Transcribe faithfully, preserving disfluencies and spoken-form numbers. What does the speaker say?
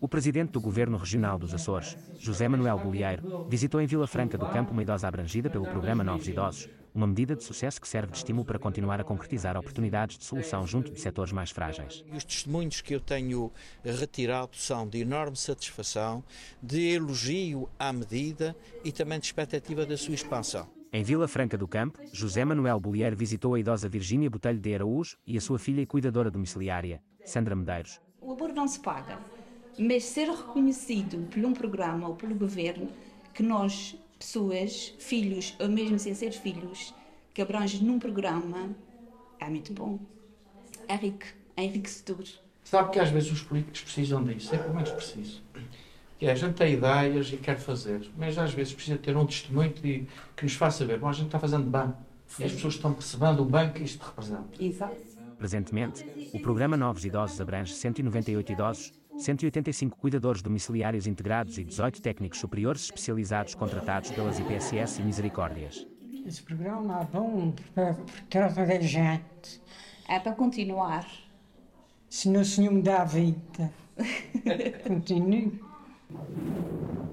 O presidente do Governo Regional dos Açores, José Manuel Bolieiro, visitou em Vila Franca do Campo uma idosa abrangida pelo programa Novos Idosos, uma medida de sucesso que serve de estímulo para continuar a concretizar oportunidades de solução junto de setores mais frágeis. E os testemunhos que eu tenho retirado são de enorme satisfação, de elogio à medida e também de expectativa da sua expansão. Em Vila Franca do Campo, José Manuel Bolieiro visitou a idosa Virgínia Botelho de Araújo e a sua filha e cuidadora domiciliária, Sandra Medeiros. O aborto não se paga, mas ser reconhecido por um programa ou pelo governo que nós, pessoas, filhos, ou mesmo sem ser filhos, que abrange num programa, é muito bom. É rico, é enriquecedor. Sabe que às vezes os políticos precisam disso, é pelo menos preciso. Que é, a gente tem ideias e quer fazer, mas às vezes precisa ter um testemunho que, que nos faça ver, bom, a gente está fazendo bem, e as pessoas estão percebendo o bem que isto representa. Exato. Presentemente, o programa Novos Idosos abrange cento e noventa e oito idosos, cento e oitenta e cinco cuidadores domiciliários integrados e dezoito técnicos superiores especializados contratados pelas I P S S e Misericórdias. Esse programa é bom para toda a gente. É para continuar. Se não se me dá a vida, continue.